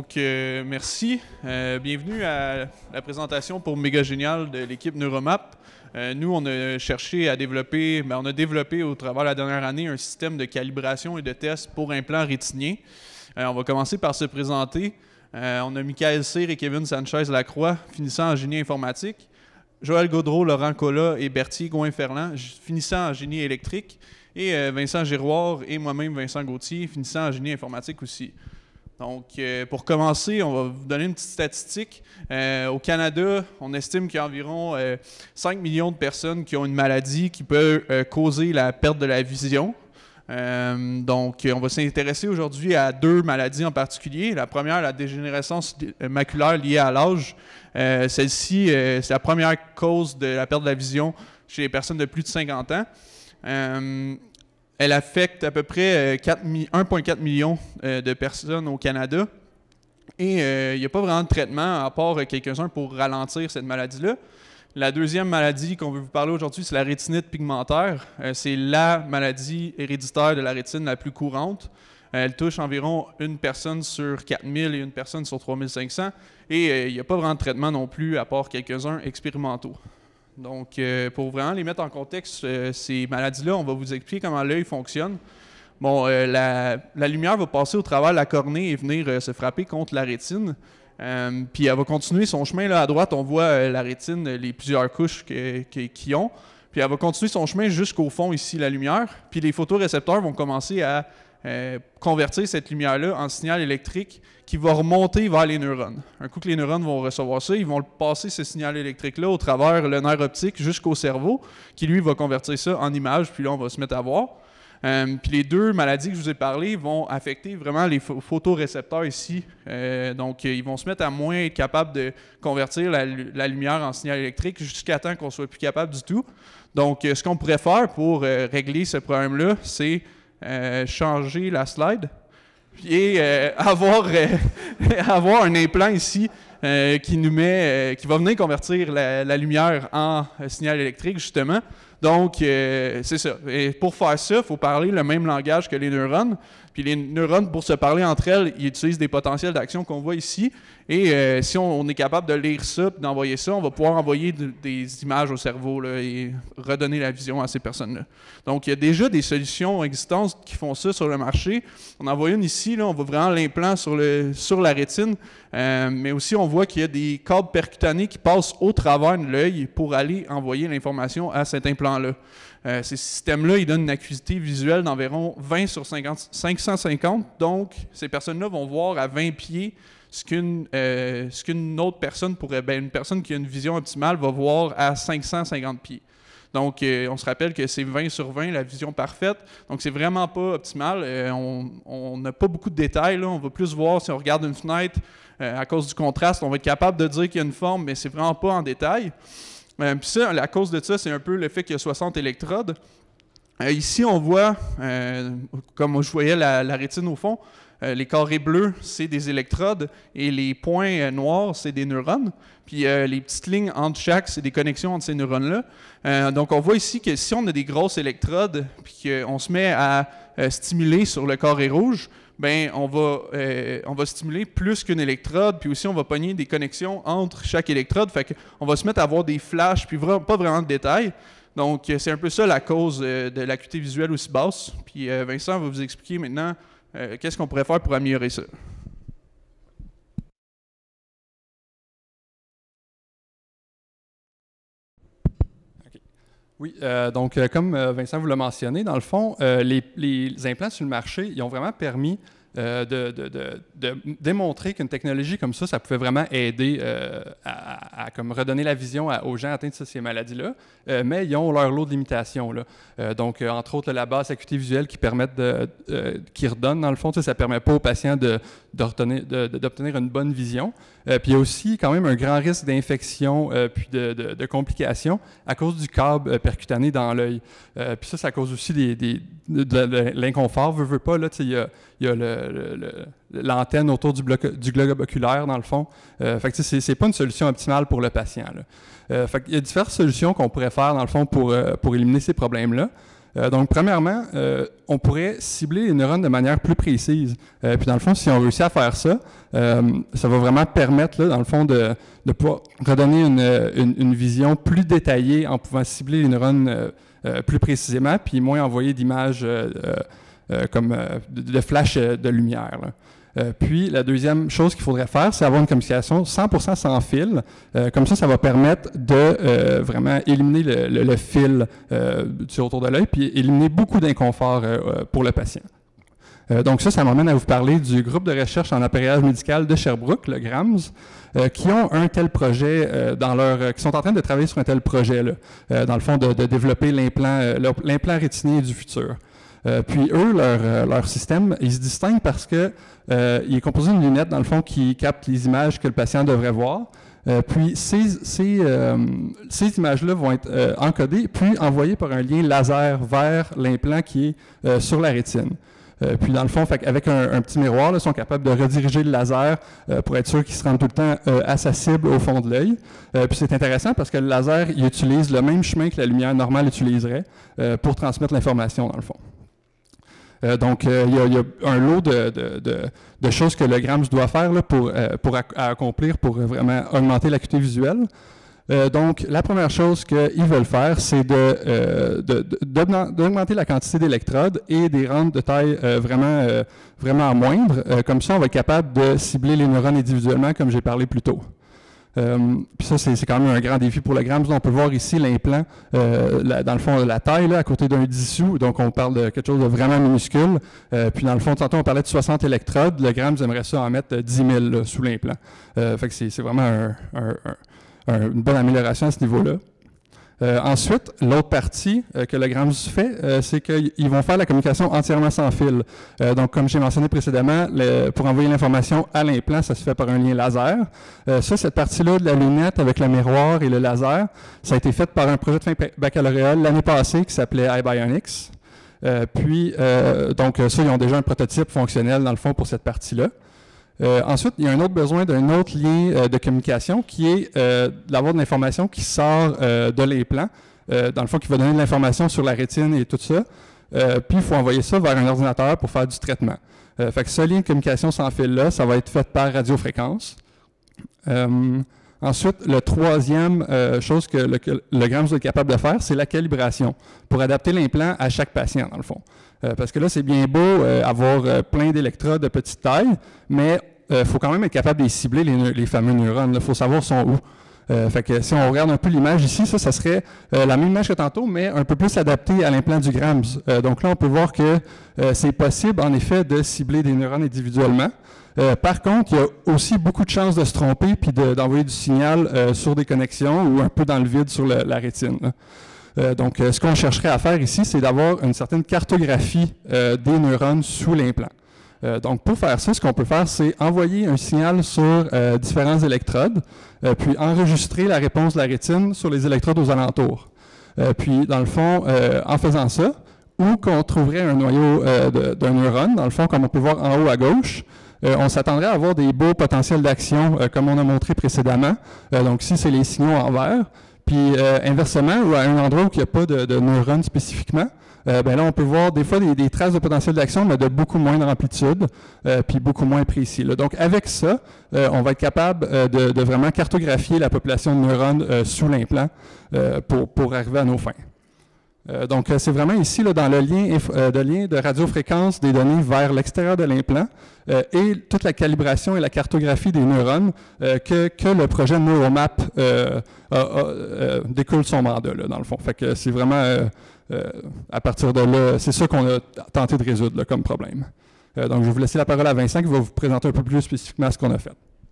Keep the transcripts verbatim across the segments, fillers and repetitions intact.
Donc, euh, merci. Euh, bienvenue à la présentation pour Méga Génial de l'équipe Neuromap. Euh, nous, on a cherché à développer, ben, on a développé au travers de la dernière année un système de calibration et de tests pour implants rétiniens. Euh, on va commencer par se présenter. Euh, on a Michael Cyr et Kevin Sanchez-Lacroix, finissant en génie informatique. Joël Gaudreau, Laurent Collat et Berthier Gouin-Ferland, finissant en génie électrique. Et euh, Vincent Giroir et moi-même, Vincent Gauthier, finissant en génie informatique aussi. Donc, euh, pour commencer, on va vous donner une petite statistique. Euh, au Canada, on estime qu'il y a environ euh, cinq millions de personnes qui ont une maladie qui peut euh, causer la perte de la vision. Euh, donc, on va s'intéresser aujourd'hui à deux maladies en particulier. La première, la dégénérescence maculaire liée à l'âge. Euh, Celle-ci, euh, c'est la première cause de la perte de la vision chez les personnes de plus de cinquante ans. Euh, Elle affecte à peu près un virgule quatre million de personnes au Canada. Et euh, il n'y a pas vraiment de traitement, à part quelques-uns pour ralentir cette maladie-là. La deuxième maladie qu'on veut vous parler aujourd'hui, c'est la rétinite pigmentaire. Euh, c'est la maladie héréditaire de la rétine la plus courante. Euh, elle touche environ une personne sur quatre mille et une personne sur trois mille cinq cents. Et euh, il n'y a pas vraiment de traitement non plus, à part quelques-uns expérimentaux. Donc, euh, pour vraiment les mettre en contexte, euh, ces maladies-là, on va vous expliquer comment l'œil fonctionne. Bon, euh, la, la lumière va passer au travers de la cornée et venir euh, se frapper contre la rétine. Euh, puis elle va continuer son chemin. Là, à droite, on voit euh, la rétine, les plusieurs couches qu'ils ont. Puis elle va continuer son chemin jusqu'au fond, ici, la lumière. Puis les photorécepteurs vont commencer à euh, convertir cette lumière-là en signal électrique qui va remonter vers les neurones. Un coup que les neurones vont recevoir ça, ils vont passer ce signal électrique-là au travers le nerf optique jusqu'au cerveau, qui lui va convertir ça en image, puis là on va se mettre à voir. Euh, puis les deux maladies que je vous ai parlé vont affecter vraiment les photorécepteurs ici. Euh, donc ils vont se mettre à moins être capables de convertir la, la lumière en signal électrique jusqu'à temps qu'on soit plus capable du tout. Donc euh, ce qu'on pourrait faire pour euh, régler ce problème-là, c'est euh, changer la slide. Et euh, avoir, euh, avoir un implant ici euh, qui nous met, euh, qui va venir convertir la, la lumière en euh, signal électrique, justement. Donc, euh, c'est ça. Et pour faire ça, il faut parler le même langage que les neurones. Puis les neurones, pour se parler entre elles, ils utilisent des potentiels d'action qu'on voit ici. Et euh, si on, on est capable de lire ça et d'envoyer ça, on va pouvoir envoyer de, des images au cerveau là, et redonner la vision à ces personnes-là. Donc, il y a déjà des solutions existantes qui font ça sur le marché. On en voit une ici, là, on voit vraiment l'implant sur, le, sur la rétine. Euh, mais aussi, on voit qu'il y a des câbles percutanés qui passent au travers de l'œil pour aller envoyer l'information à cet implant-là. Euh, ces systèmes-là, ils donnent une acuité visuelle d'environ vingt sur cinq cent cinquante. Donc, ces personnes-là vont voir à vingt pieds ce qu'une euh, ce qu'une autre personne pourrait... Ben, une personne qui a une vision optimale va voir à cinq cent cinquante pieds. Donc, euh, on se rappelle que c'est vingt sur vingt, la vision parfaite. Donc, c'est vraiment pas optimal. Euh, on n'a pas beaucoup de détails, là. On va plus voir si on regarde une fenêtre, euh, à cause du contraste, on va être capable de dire qu'il y a une forme, mais c'est vraiment pas en détail. Euh, Puis ça, la cause de ça, c'est un peu le fait qu'il y a soixante électrodes. Euh, ici, on voit, euh, comme je voyais la, la rétine au fond, euh, les carrés bleus, c'est des électrodes et les points euh, noirs, c'est des neurones. Puis euh, les petites lignes entre chaque, c'est des connexions entre ces neurones-là. Euh, donc, on voit ici que si on a des grosses électrodes puis qu'on se met à euh, stimuler sur le carré rouge, ben on va, euh, on va stimuler plus qu'une électrode, puis aussi on va pogner des connexions entre chaque électrode. Fait qu'on va se mettre à avoir des flashs, puis vraiment, pas vraiment de détails. Donc, c'est un peu ça la cause euh, de l'acuité visuelle aussi basse. Puis euh, Vincent va vous expliquer maintenant euh, qu'est-ce qu'on pourrait faire pour améliorer ça. Oui, euh, donc euh, comme euh, Vincent vous l'a mentionné, dans le fond, euh, les, les implants sur le marché, ils ont vraiment permis euh, de, de, de, de démontrer qu'une technologie comme ça, ça pouvait vraiment aider euh, à, à, à comme redonner la vision à, aux gens atteints de ces maladies-là, euh, mais ils ont leur lot de limitations, là. Euh, donc, euh, entre autres, la basse acuité visuelle qui permettent de, euh, qui redonne, dans le fond, ça ne permet pas aux patients de, d'obtenir de, de, d'obtenir une bonne vision. Euh, puis il y a aussi quand même un grand risque d'infection euh, puis de, de, de complications à cause du câble euh, percutané dans l'œil. Euh, puis ça, ça cause aussi des, des, de, de, de l'inconfort. Veut, veut pas, là, il y a, y a le, le, le, l'antenne autour du, bloc, du globe oculaire, dans le fond. Euh, fait que c'est, c'est pas une solution optimale pour le patient, là. Euh, fait qu'il y a différentes solutions qu'on pourrait faire, dans le fond, pour, euh, pour éliminer ces problèmes-là. Euh, donc, premièrement, euh, on pourrait cibler les neurones de manière plus précise. Euh, puis, dans le fond, si on réussit à faire ça, euh, ça va vraiment permettre, là, dans le fond, de, de pouvoir redonner une, une, une vision plus détaillée en pouvant cibler les neurones euh, euh, plus précisément, puis moins envoyer d'images euh, euh, comme euh, de, de flash de lumière, là. Euh, puis, la deuxième chose qu'il faudrait faire, c'est avoir une communication cent pour cent sans fil. Euh, comme ça, ça va permettre de euh, vraiment éliminer le, le, le fil euh, autour de l'œil, puis éliminer beaucoup d'inconfort euh, pour le patient. Euh, donc ça, ça m'amène à vous parler du groupe de recherche en appareillage médical de Sherbrooke, le GRAMS, euh, qui ont un tel projet euh, dans leur, euh, qui sont en train de travailler sur un tel projet là, euh, dans le fond de, de développer l'implant, euh, l'implant rétinien du futur. Euh, puis eux, leur, euh, leur système, ils se distinguent parce que euh, il est composé d'une lunette, dans le fond, qui capte les images que le patient devrait voir. Euh, puis ces, ces, euh, ces images-là vont être euh, encodées, puis envoyées par un lien laser vers l'implant qui est euh, sur la rétine. Euh, puis dans le fond, fait, avec un, un petit miroir, là, ils sont capables de rediriger le laser euh, pour être sûr qu'il se rende tout le temps euh, à sa cible au fond de l'œil. Euh, puis c'est intéressant parce que le laser, il utilise le même chemin que la lumière normale utiliserait euh, pour transmettre l'information, dans le fond. Euh, donc, euh, il, y a, il y a un lot de, de, de, de choses que le GRAMS doit faire là, pour, euh, pour ac accomplir, pour vraiment augmenter l'acuité visuelle. Euh, donc, la première chose qu'ils veulent faire, c'est de, euh, d'augmenter la quantité d'électrodes et des rendre de taille euh, vraiment, euh, vraiment moindre. Euh, comme ça, on va être capable de cibler les neurones individuellement, comme j'ai parlé plus tôt. Euh, puis ça, c'est quand même un grand défi pour le GRAMS. On peut voir ici l'implant, euh, dans le fond, la taille, là, à côté d'un dissous. Donc, on parle de quelque chose de vraiment minuscule. Euh, puis, dans le fond, tantôt, on parlait de soixante électrodes. Le GRAMS aimerait ça en mettre dix mille là, sous l'implant. Euh, fait que c'est vraiment un, un, un, une bonne amélioration à ce niveau-là. Euh, ensuite, l'autre partie euh, que le GRAMS fait, euh, c'est qu'ils vont faire la communication entièrement sans fil. Euh, donc, comme j'ai mentionné précédemment, le, pour envoyer l'information à l'implant, ça se fait par un lien laser. Euh, ça, cette partie-là de la lunette avec le miroir et le laser, ça a été fait par un projet de fin baccalauréat l'année passée qui s'appelait iBionics. Euh, puis, euh, donc ça, ils ont déjà un prototype fonctionnel dans le fond pour cette partie-là. Euh, ensuite, il y a un autre besoin d'un autre lien euh, de communication qui est euh, d'avoir de l'information qui sort euh, de l'implant, euh, dans le fond, qui va donner de l'information sur la rétine et tout ça. Euh, puis, il faut envoyer ça vers un ordinateur pour faire du traitement. Euh, fait que ce lien de communication sans fil-là, ça va être fait par radiofréquence. Euh, ensuite, le troisième euh, chose que le, que le GRAMS est capable de faire, c'est la calibration pour adapter l'implant à chaque patient, dans le fond. Euh, parce que là, c'est bien beau euh, avoir euh, plein d'électrodes de petite taille, mais il euh, faut quand même être capable de les cibler, les, les fameux neurones. Il faut savoir sont où. Euh, fait que si on regarde un peu l'image ici, ça, ça serait euh, la même image que tantôt, mais un peu plus adaptée à l'implant du GRAMS. Euh, donc là, on peut voir que euh, c'est possible, en effet, de cibler des neurones individuellement. Euh, par contre, il y a aussi beaucoup de chances de se tromper puis d'envoyer du signal euh, sur des connexions ou un peu dans le vide sur le, la rétine, là. Euh, donc, euh, ce qu'on chercherait à faire ici, c'est d'avoir une certaine cartographie euh, des neurones sous l'implant. Euh, donc, pour faire ça, ce qu'on peut faire, c'est envoyer un signal sur euh, différents électrodes, euh, puis enregistrer la réponse de la rétine sur les électrodes aux alentours. Euh, puis, dans le fond, euh, en faisant ça, où qu'on trouverait un noyau euh, d'un neurone, dans le fond, comme on peut voir en haut à gauche, euh, on s'attendrait à avoir des beaux potentiels d'action, euh, comme on a montré précédemment. Euh, donc, ici, c'est les signaux en vert. Puis euh, inversement, ou à un endroit où il n'y a pas de, de neurones spécifiquement, euh, ben là, on peut voir des fois des, des traces de potentiel d'action, mais de beaucoup moindre amplitude, euh, puis beaucoup moins précis, là. Donc, avec ça, euh, on va être capable euh, de, de vraiment cartographier la population de neurones euh, sous l'implant euh, pour, pour arriver à nos fins. Euh, donc, c'est vraiment ici, là, dans le lien, euh, de lien de radiofréquence des données vers l'extérieur de l'implant euh, et toute la calibration et la cartographie des neurones euh, que, que le projet NeuroMap euh, a, a, euh, découle son mandat, là, dans le fond. Fait que c'est vraiment, euh, euh, à partir de là, c'est ça qu'on a tenté de résoudre là, comme problème. Euh, donc, je vais vous laisser la parole à Vincent qui va vous présenter un peu plus spécifiquement ce qu'on a fait.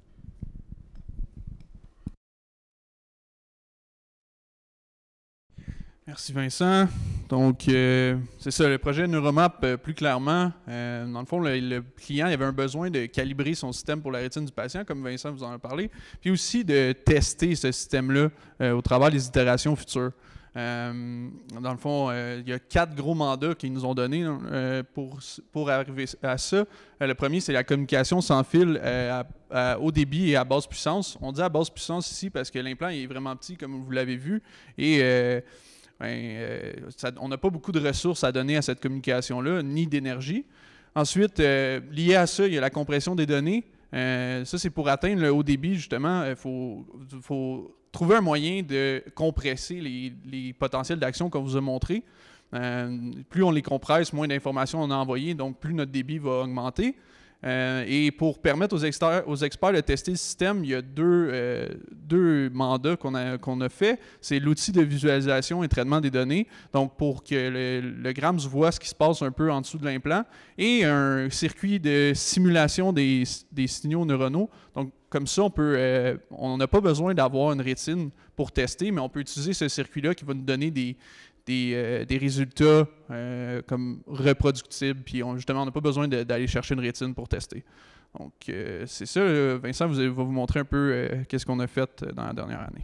Merci Vincent. Donc, euh, c'est ça, le projet NeuroMap, euh, plus clairement, euh, dans le fond, le, le client il avait un besoin de calibrer son système pour la rétine du patient, comme Vincent vous en a parlé, puis aussi de tester ce système-là euh, au travers des itérations futures. Euh, dans le fond, euh, il y a quatre gros mandats qu'ils nous ont donnés euh, pour, pour arriver à ça. Euh, le premier, c'est la communication sans fil euh, à, à haut débit et à basse puissance. On dit à basse puissance ici parce que l'implant est vraiment petit, comme vous l'avez vu, et euh, ben, euh, ça, on n'a pas beaucoup de ressources à donner à cette communication-là, ni d'énergie. Ensuite, euh, lié à ça, il y a la compression des données. Euh, ça, c'est pour atteindre le haut débit, justement, il faut, faut trouver un moyen de compresser les, les potentiels d'action qu'on vous a montrés. Euh, plus on les compresse, moins d'informations on a envoyées, donc plus notre débit va augmenter. Euh, et pour permettre aux experts, aux experts de tester le système, il y a deux, euh, deux mandats qu'on a, qu'on a fait. C'est l'outil de visualisation et traitement des données, donc pour que le, le Grams voit ce qui se passe un peu en dessous de l'implant, et un circuit de simulation des, des signaux neuronaux. Donc comme ça, on peut, euh, on n'a pas besoin d'avoir une rétine pour tester, mais on peut utiliser ce circuit-là qui va nous donner des Des, euh, des résultats euh, comme reproductibles, puis on, justement, on n'a pas besoin de, d'aller chercher une rétine pour tester. Donc, euh, c'est ça. Là, Vincent vous, va vous montrer un peu euh, qu'est-ce qu'on a fait dans la dernière année.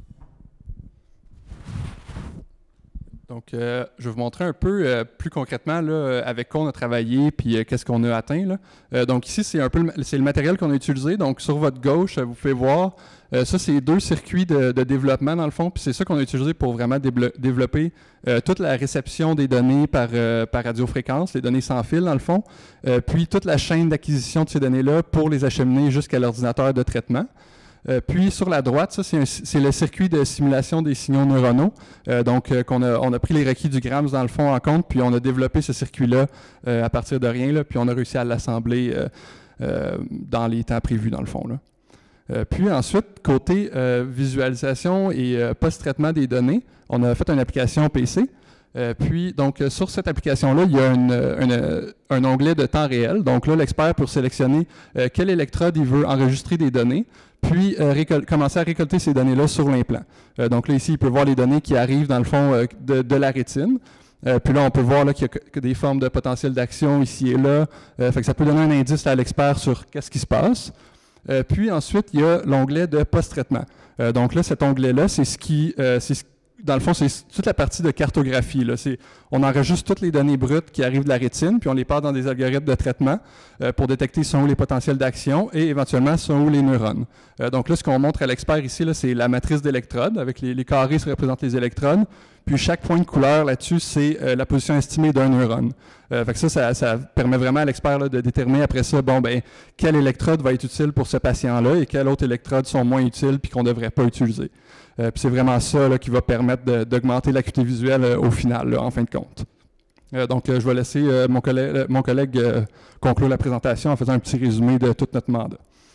Donc, euh, je vais vous montrer un peu euh, plus concrètement là, avec quoi on a travaillé puis euh, qu'est-ce qu'on a atteint. Là. Euh, donc ici, c'est un peu le, c'est le matériel qu'on a utilisé. Donc, sur votre gauche, vous pouvez voir, euh, ça, c'est deux circuits de, de développement dans le fond. Puis c'est ça qu'on a utilisé pour vraiment développer euh, toute la réception des données par, euh, par radiofréquence, les données sans fil dans le fond. Euh, puis toute la chaîne d'acquisition de ces données-là pour les acheminer jusqu'à l'ordinateur de traitement. Euh, puis sur la droite, ça c'est, un, c'est le circuit de simulation des signaux neuronaux. Euh, donc euh, qu'on a, on a pris les requis du Grams dans le fond en compte, puis on a développé ce circuit-là euh, à partir de rien, là, puis on a réussi à l'assembler euh, euh, dans les temps prévus dans le fond. Là. Euh, puis ensuite, côté euh, visualisation et euh, post-traitement des données, on a fait une application P C. Euh, puis, donc, euh, sur cette application-là, il y a une, une, un onglet de temps réel. Donc là, l'expert peut sélectionner euh, quelle électrode il veut enregistrer des données, puis euh, récol- commencer à récolter ces données-là sur l'implant. Euh, donc là, ici, il peut voir les données qui arrivent, dans le fond, euh, de, de la rétine. Euh, puis là, on peut voir là, qu'il y a que, que des formes de potentiel d'action ici et là. Euh, fait que ça peut donner un indice à l'expert sur qu'est-ce qui se passe. Euh, puis ensuite, il y a l'onglet de post-traitement. Euh, donc là, cet onglet-là, c'est ce qui... Euh, c'est ce Dans le fond, c'est toute la partie de cartographie. Là. C'est, on enregistre toutes les données brutes qui arrivent de la rétine, puis on les passe dans des algorithmes de traitement euh, pour détecter sont où les potentiels d'action et éventuellement sont où les neurones. Euh, donc là, ce qu'on montre à l'expert ici, là, c'est la matrice d'électrodes. Avec les, les carrés, ça représente les électrodes. Puis chaque point de couleur là-dessus, c'est euh, la position estimée d'un neurone. Euh, fait que ça, ça, ça permet vraiment à l'expert là, de déterminer après ça, bon, ben, quelle électrode va être utile pour ce patient-là et quelles autres électrodes sont moins utiles puis qu'on ne devrait pas utiliser. Euh, puis c'est vraiment ça là, qui va permettre de, d'augmenter l'acuité visuelle euh, au final, là, en fin de compte. Euh, donc, euh, je vais laisser euh, mon collègue, euh, mon collègue euh, conclure la présentation en faisant un petit résumé de tout notre mandat.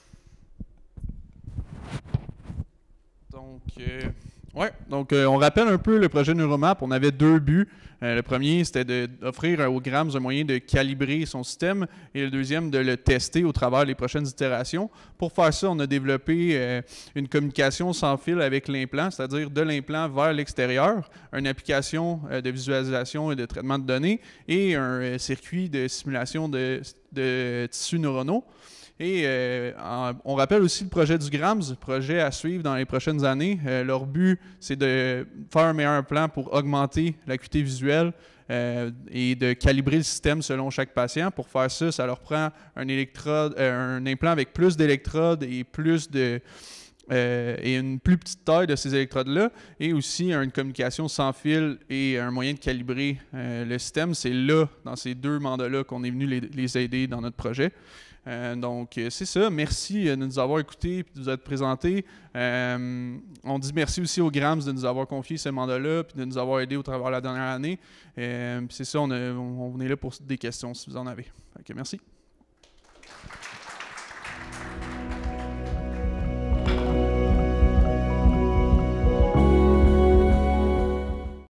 Donc, euh, ouais, donc euh, on rappelle un peu le projet Neuromap. On avait deux buts. Euh, le premier, c'était d'offrir au Grams un moyen de calibrer son système et le deuxième, de le tester au travers des prochaines itérations. Pour faire ça, on a développé euh, une communication sans fil avec l'implant, c'est-à-dire de l'implant vers l'extérieur, une application euh, de visualisation et de traitement de données et un euh, circuit de simulation de, de tissus neuronaux. Et euh, en, on rappelle aussi le projet du Grams, projet à suivre dans les prochaines années. Euh, leur but, c'est de faire un meilleur plan pour augmenter l'acuité visuelle euh, et de calibrer le système selon chaque patient. Pour faire ça, ça leur prend un, électrode, euh, un implant avec plus d'électrodes et plus de... Euh, et une plus petite taille de ces électrodes-là, et aussi une communication sans fil et un moyen de calibrer euh, le système. C'est là, dans ces deux mandats-là, qu'on est venu les, les aider dans notre projet. Euh, donc, c'est ça. Merci de nous avoir écoutés et de nous être présentés. Euh, on dit merci aussi aux Grams de nous avoir confié ce mandat-là et de nous avoir aidés au travers de la dernière année. Euh, c'est ça, on, a, on est là pour des questions si vous en avez. Okay, merci.